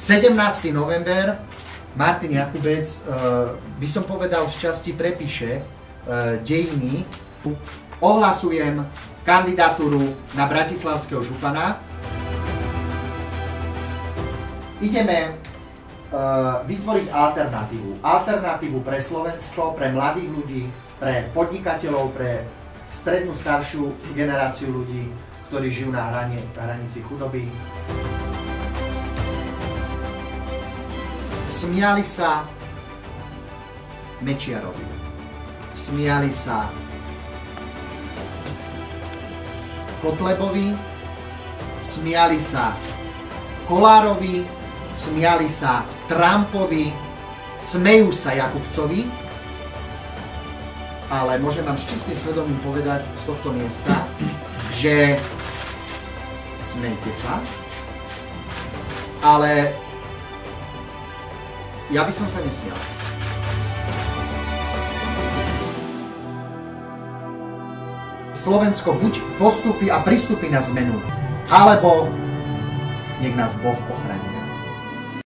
17. november Martin Jakubec, by som povedal, z časti prepíše dejiny. Ohlasujem kandidatúru na bratislavského župana. Ideme vytvoriť alternatívu. Alternatívu pre Slovensko, pre mladých ľudí, pre podnikateľov, pre strednú, staršiu generáciu ľudí, ktorí žijú na hranici chudoby. Smiali sa Mečiarovi. Smiali sa Kotlebovi. Smiali sa Kollárovi. Smiali sa Trumpovi. Smejú sa Jakubcovi. Ale môžem vám s čistým svedomím povedať z tohto miesta, že smejte sa, ale ja by som sa nesmial. Slovensko buď postupí a pristúpi na zmenu, alebo nech nás Boh